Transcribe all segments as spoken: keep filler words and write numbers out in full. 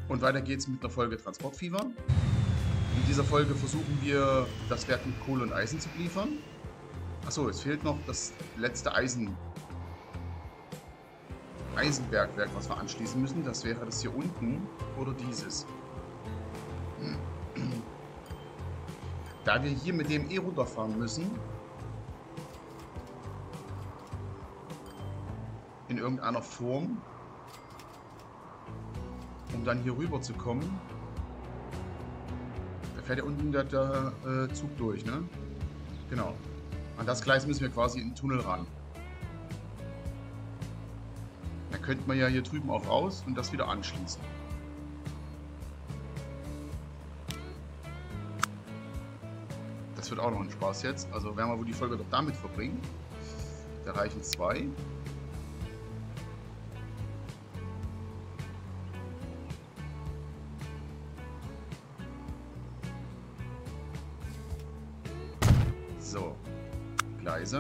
Und weiter geht's mit einer Folge Transportfieber. In dieser Folge versuchen wir, das Werk mit Kohle und Eisen zu beliefern. Achso, es fehlt noch das letzte Eisen. Eisenbergwerk, was wir anschließen müssen. Das wäre das hier unten oder dieses. Da wir hier mit dem eh runterfahren müssen, in irgendeiner Form, um dann hier rüber zu kommen, da fährt ja unten der, der äh, Zug durch, ne? Genau. An das Gleis müssen wir quasi in den Tunnel ran. Da könnte man ja hier drüben auch raus und das wieder anschließen. Das wird auch noch ein Spaß jetzt. Also werden wir wohl die Folge doch damit verbringen. Da reichen zwei. So, Gleise.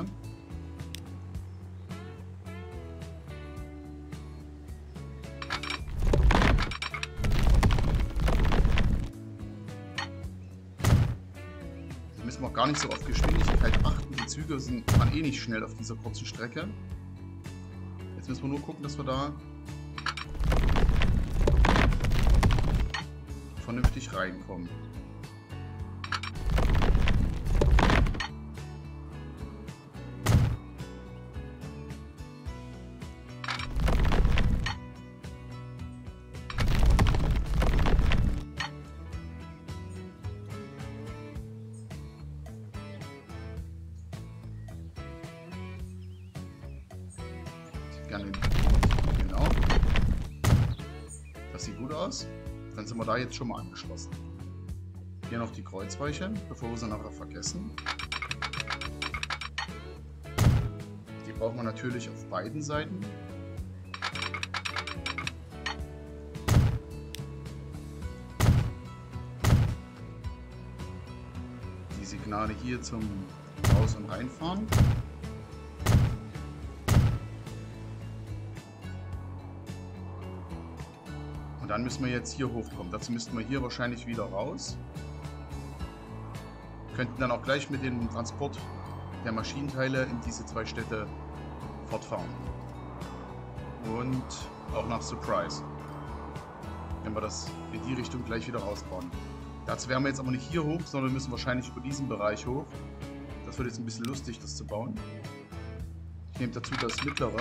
Hier müssen wir auch gar nicht so auf Geschwindigkeit achten. Die Züge sind, fahren eh nicht schnell auf dieser kurzen Strecke. Jetzt müssen wir nur gucken, dass wir da vernünftig reinkommen. Gerne. Genau. Das sieht gut aus. Dann sind wir da jetzt schon mal angeschlossen. Hier noch die Kreuzweiche, bevor wir sie nachher vergessen. Die brauchen wir natürlich auf beiden Seiten. Die Signale hier zum Raus- und Reinfahren. Und dann müssen wir jetzt hier hochkommen. Dazu müssten wir hier wahrscheinlich wieder raus. Könnten dann auch gleich mit dem Transport der Maschinenteile in diese zwei Städte fortfahren. Und auch nach Surprise. Wenn wir das in die Richtung gleich wieder rausbauen. Dazu werden wir jetzt aber nicht hier hoch, sondern müssen wahrscheinlich über diesen Bereich hoch. Das wird jetzt ein bisschen lustig, das zu bauen. Ich nehme dazu das mittlere.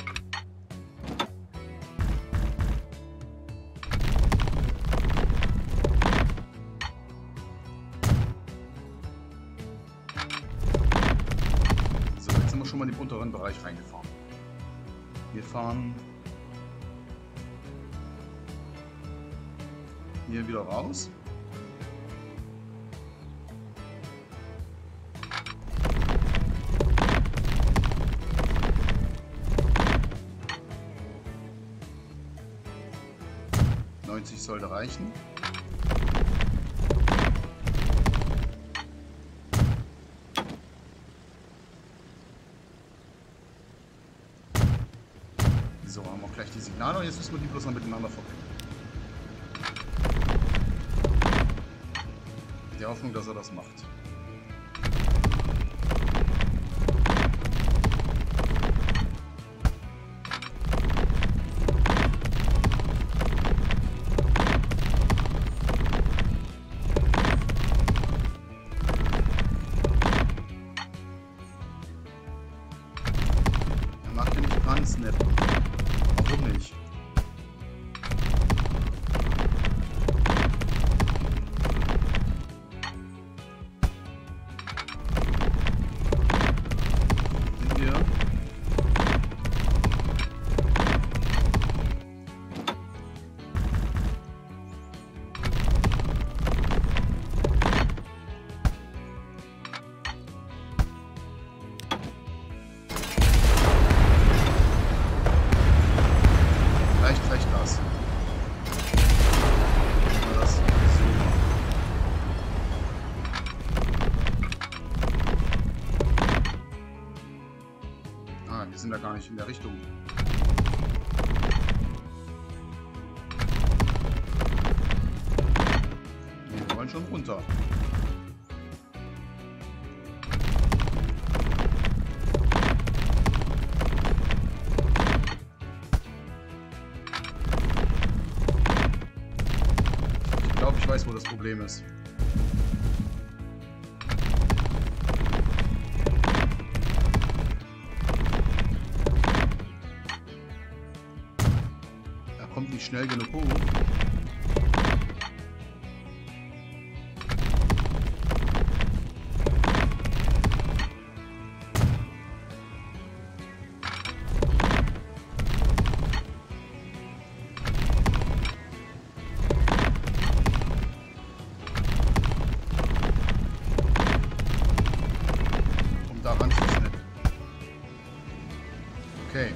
Schon mal in den unteren Bereich reingefahren. Wir fahren hier wieder raus. neunzig sollte reichen. So, haben wir auch gleich die Signale und jetzt müssen wir die bloß noch miteinander verbinden. In der Hoffnung, dass er das macht. Er macht ja nicht dran snappen. Warum nicht? Sind wir? Reicht, reicht das. Das so. Ah, wir sind da gar nicht in der Richtung. schon runter. Ich glaube, ich weiß, wo das Problem ist. Er kommt nicht schnell genug hoch. Okay.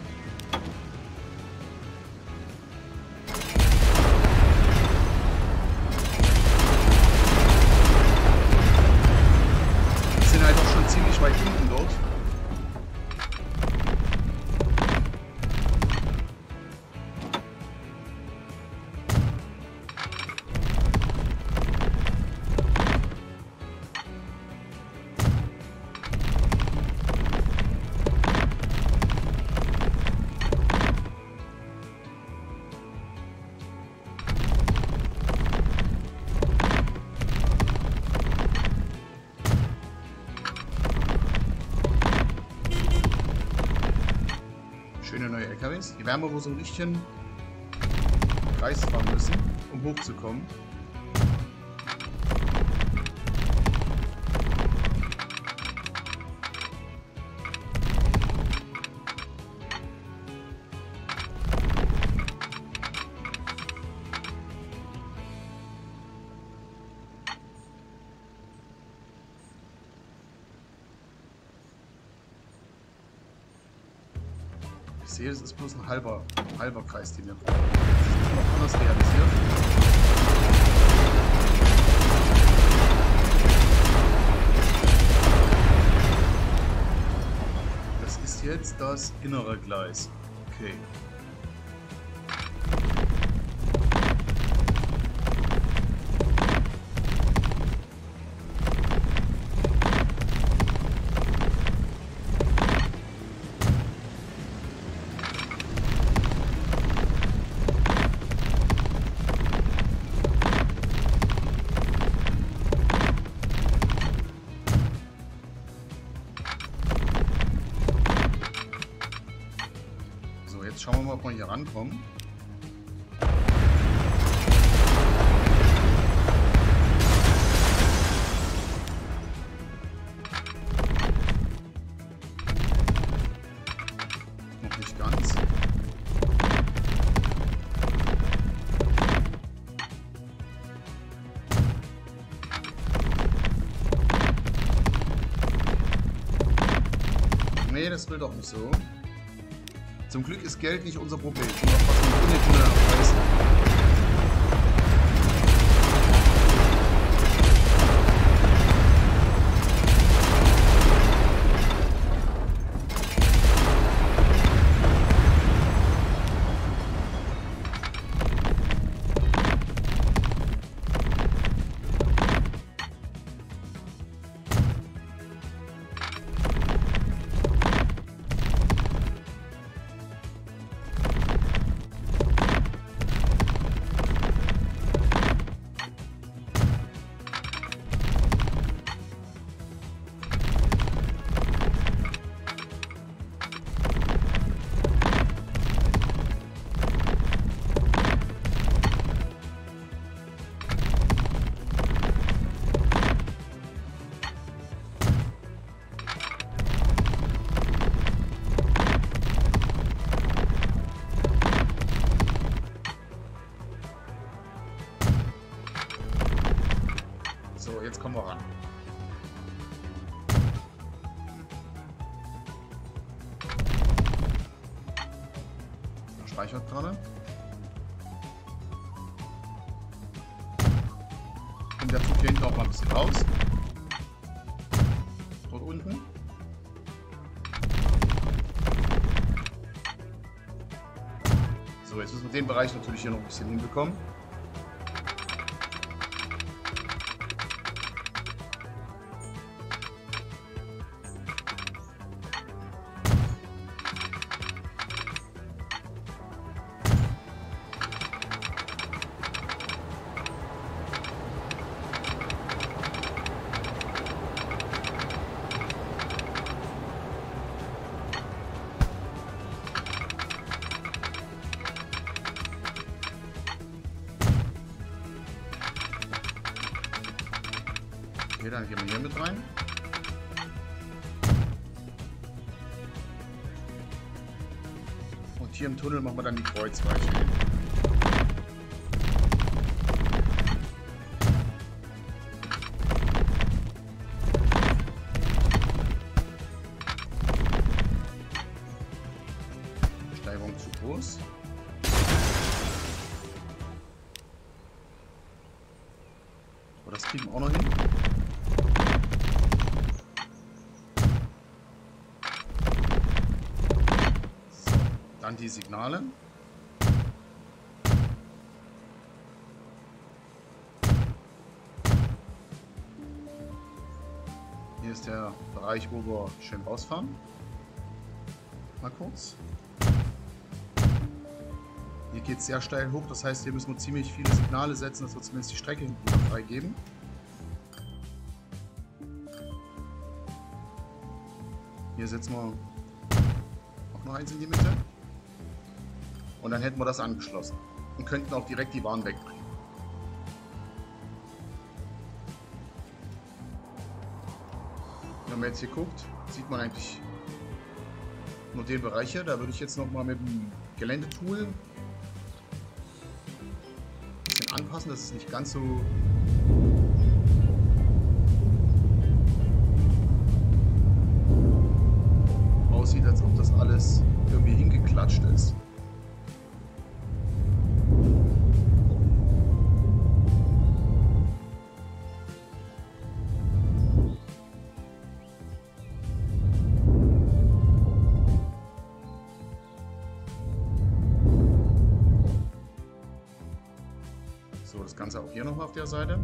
Wir sind halt auch schon ziemlich weit unten dort. Schöne neue L K Ws. Die werden wir wohl so ein richtigen Kreis fahren müssen, um hochzukommen. Ich sehe, es ist bloß ein halber, halber Kreis, den wir brauchen. Das ist noch anders realisiert. Das ist jetzt das innere Gleis. Okay. Jetzt schauen wir mal, ob wir hier rankommen. Noch nicht ganz. Nee, das will doch nicht so. Zum Glück ist Geld nicht unser Problem. Nur was wir in den Tunnel abreißen. So, jetzt kommen wir ran. Er speichert gerade. Kommt der Zug hier hinten auch mal ein bisschen raus. Dort unten. So, jetzt müssen wir den Bereich natürlich hier noch ein bisschen hinbekommen. Okay, dann gehen wir hier mit rein. Und hier im Tunnel machen wir dann die Kreuzweiche hin. Steigerung zu groß. Aber das kriegen wir auch noch hin. Dann die Signale. Hier ist der Bereich, wo wir schön rausfahren. Mal kurz. Hier geht es sehr steil hoch, das heißt, hier müssen wir ziemlich viele Signale setzen, dass wir zumindest die Strecke hinten freigeben. Hier setzen wir auch noch eins in die Mitte. Und dann hätten wir das angeschlossen und könnten auch direkt die Waren wegbringen. Wenn man jetzt hier guckt, sieht man eigentlich nur den Bereich hier. Da würde ich jetzt noch mal mit dem Geländetool ein bisschen anpassen, dass es nicht ganz so aussieht, als ob das alles irgendwie hingeklatscht ist. So, das Ganze auch hier noch auf der Seite.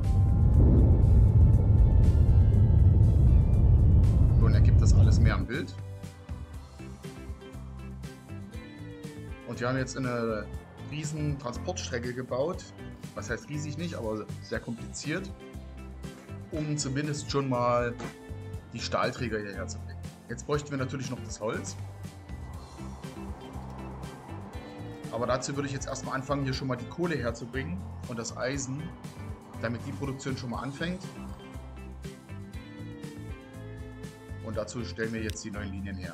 So, und ergibt das alles mehr am Bild. Und wir haben jetzt eine riesen Transportstrecke gebaut. Was heißt riesig nicht, aber sehr kompliziert. Um zumindest schon mal die Stahlträger hierher zu bringen. Jetzt bräuchten wir natürlich noch das Holz. Aber dazu würde ich jetzt erstmal anfangen, hier schon mal die Kohle herzubringen und das Eisen, damit die Produktion schon mal anfängt. Und dazu stellen wir jetzt die neuen Linien her.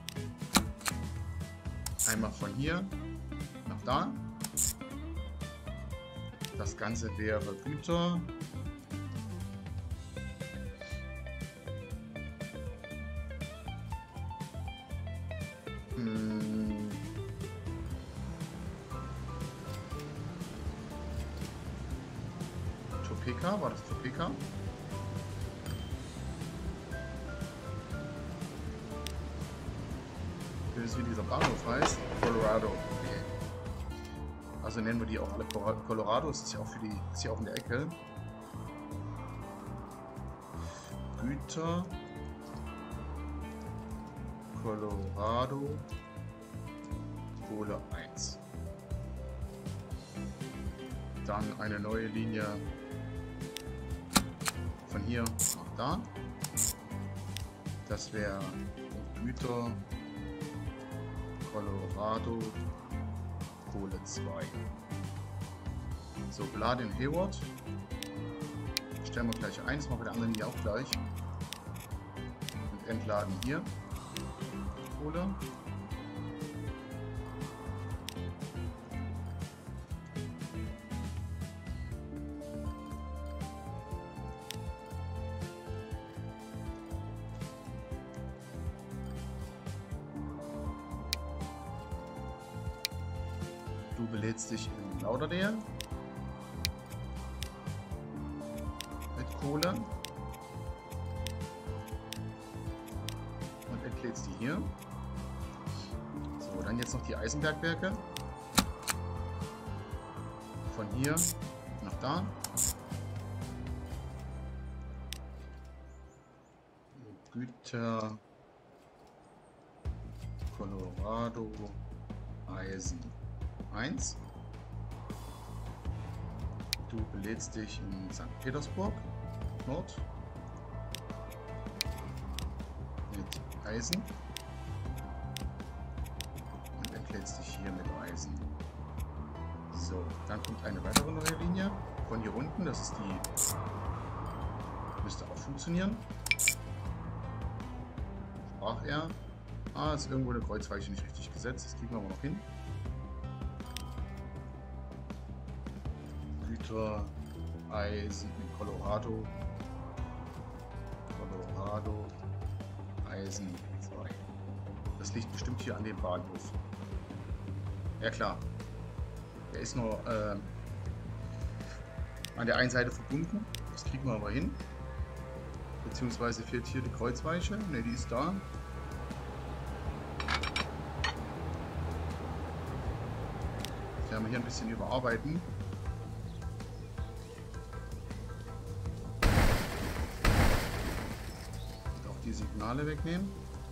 Einmal von hier nach da. Das Ganze wäre Güter. Hm. Topeka, war das Topeka? Wie dieser Bahnhof heißt, Colorado. Okay. Also nennen wir die auch alle Colorado. Das ist ja auch für die, ist ja auch in der Ecke. Güter, Colorado, Kohle eins. Dann eine neue Linie von hier nach da. Das wäre Güter, Colorado, Kohle zwei. So, beladen in Hayward. Stellen wir gleich eins, machen wir der anderen hier auch gleich. Und entladen hier Kohle. Du belädst dich in Lauderdale mit Kohle und entlädst die hier. So, dann jetzt noch die Eisenbergwerke. Von hier nach da. Güter, Colorado, Eisen eins. Du belädst dich in Sankt Petersburg, Nord, mit Eisen und entlädst dich hier mit Eisen. So, dann kommt eine weitere neue Linie von hier unten, das ist die Müsste auch funktionieren. Sprach er. Ah, ist irgendwo eine Kreuzweiche nicht richtig gesetzt. Das kriegen wir aber noch hin. Güter, Eisen in Colorado. Colorado. Eisen zwei. Das liegt bestimmt hier an dem Bahnhof. Ja klar. Der ist nur äh, an der einen Seite verbunden. Das kriegen wir aber hin. Beziehungsweise fehlt hier die Kreuzweiche. Ne, die ist da. Das werden wir hier ein bisschen überarbeiten. Und auch die Signale wegnehmen.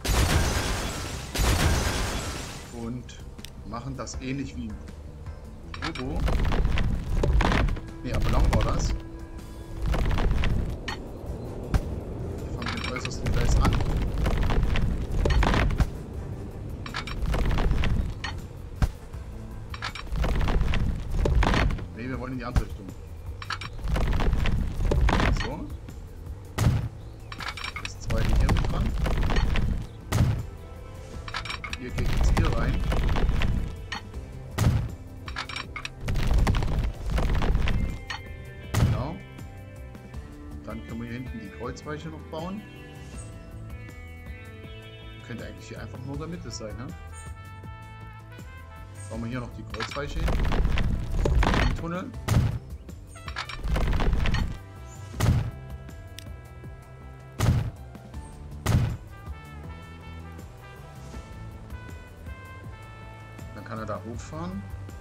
Und machen das ähnlich wie ein Turbo. Ne, aber lang war das. Wir fangen den äußersten Gleis an. Ne, wir wollen in die andere Richtung. So. Das zweite hier mit dran. Ihr geht jetzt hier rein. Genau. Dann können wir hier hinten die Kreuzweiche noch bauen. Könnte eigentlich hier einfach nur in der Mitte sein, ne? Bauen wir hier noch die Kreuzweiche hin. Im Tunnel. Dann kann er da hochfahren.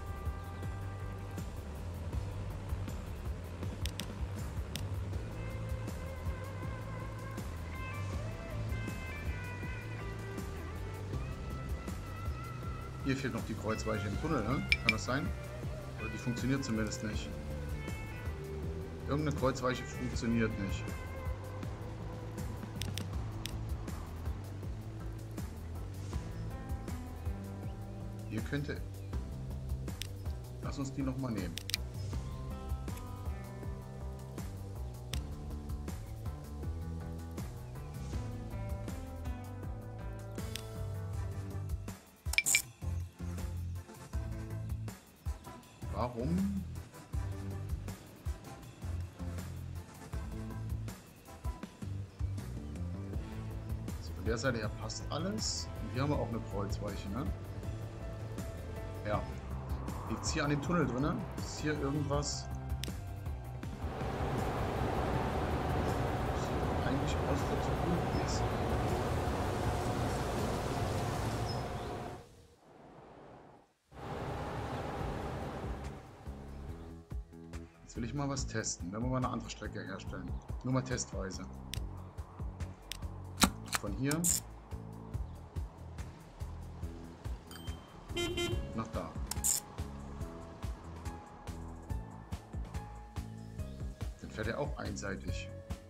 Hier fehlt noch die Kreuzweiche im Tunnel, ne? Kann das sein? Oder die funktioniert zumindest nicht. Irgendeine Kreuzweiche funktioniert nicht. Hier könnte... Lass uns die nochmal nehmen. Warum? So, von der Seite her passt alles. Und hier haben wir auch eine Kreuzweiche, ne? Ja. Liegt es hier an dem Tunnel drin? Ist hier irgendwas? Sieht eigentlich aus, dass es gut ist. Jetzt will ich mal was testen. Wenn wir mal eine andere Strecke herstellen. Nur mal testweise. Von hier nach da. Dann fährt er auch einseitig.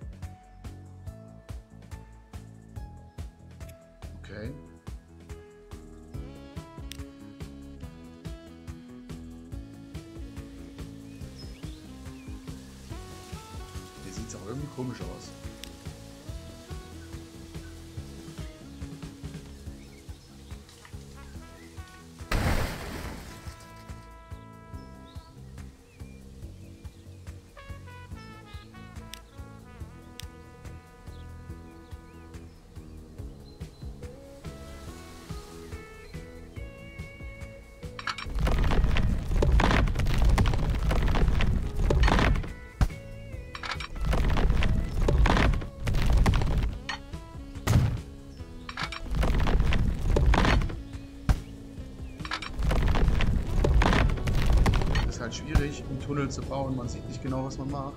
Okay. Hier sieht es auch irgendwie komisch aus. Halt schwierig, einen Tunnel zu bauen. Man sieht nicht genau, was man macht.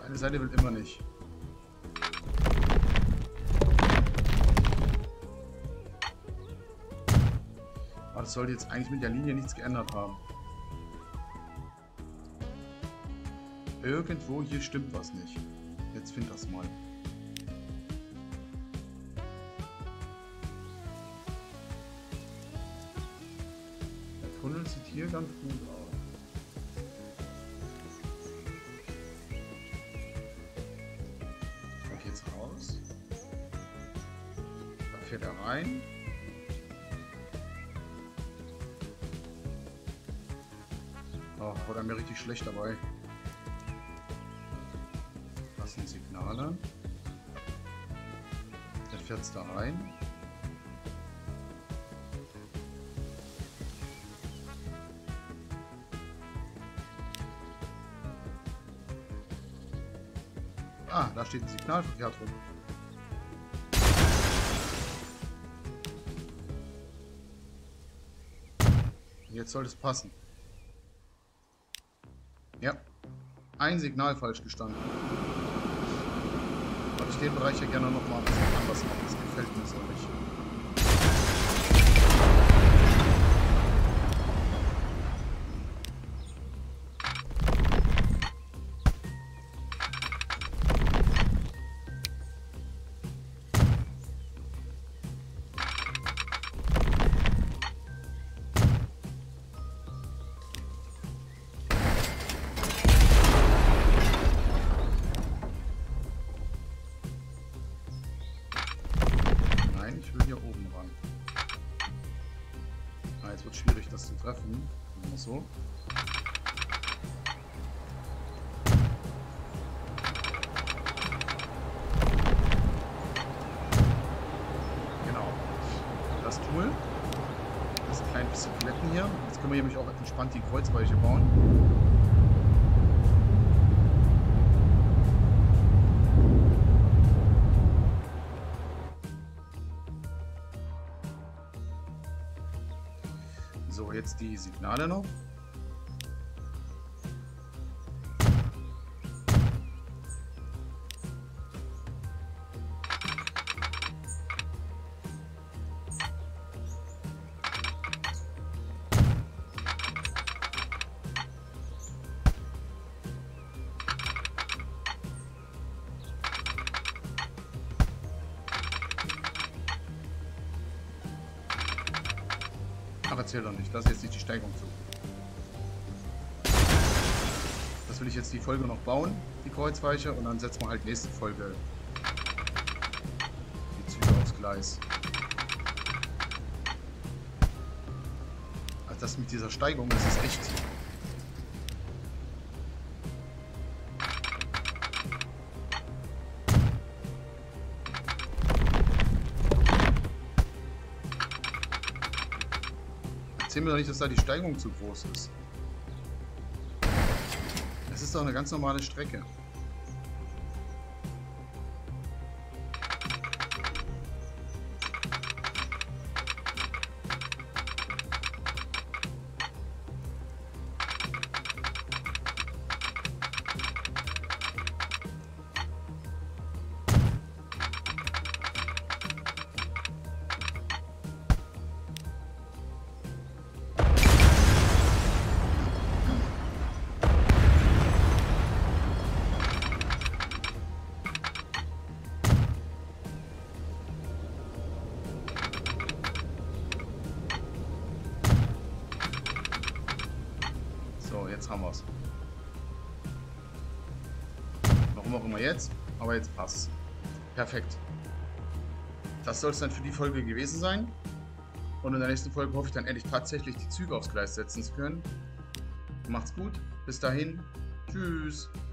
Eine Seite will immer nicht. Aber das sollte jetzt eigentlich mit der Linie nichts geändert haben. Irgendwo hier stimmt was nicht. Jetzt find das mal. Der Tunnel sieht hier ganz gut aus. Und jetzt raus. Da fährt er rein. Oh, war er mir richtig schlecht dabei. Das sind Signale. Dann fährt es da rein. Ah, da steht ein Signalverkehr drin. Jetzt soll es passen. Ja, ein Signal falsch gestanden. Weil ich den Bereich ja gerne noch mal anders mache. Das gefällt mir so nicht. Jetzt wird schwierig, das zu treffen. Mal so. Genau. Das Tool. Das ist ein klein bisschen glätten hier. Jetzt können wir nämlich auch entspannt die Kreuzweiche bauen. So, jetzt die Signale noch. Ach, erzähl doch nicht. Das ist jetzt nicht die Steigung zu. Das will ich jetzt die Folge noch bauen, die Kreuzweiche, und dann setzen wir halt nächste Folge die Züge aufs Gleis. Also das mit dieser Steigung, das ist echt... Erzähl mir doch nicht, dass da die Steigung zu groß ist. Es ist doch eine ganz normale Strecke. So, jetzt haben wir es. Warum auch immer jetzt, aber jetzt passt. Perfekt. Das soll es dann für die Folge gewesen sein. Und in der nächsten Folge hoffe ich dann endlich tatsächlich die Züge aufs Gleis setzen zu können. Macht's gut. Bis dahin. Tschüss.